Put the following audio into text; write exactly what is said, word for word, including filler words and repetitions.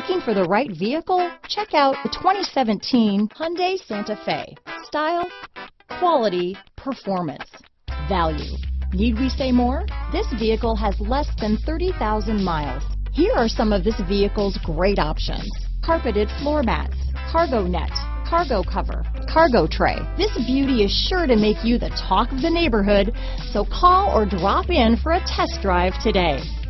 Looking for the right vehicle? Check out the twenty seventeen Hyundai Santa Fe. Style, quality, performance, value. Need we say more? This vehicle has less than thirty thousand miles. Here are some of this vehicle's great options: carpeted floor mats, cargo net, cargo cover, cargo tray. This beauty is sure to make you the talk of the neighborhood, so call or drop in for a test drive today.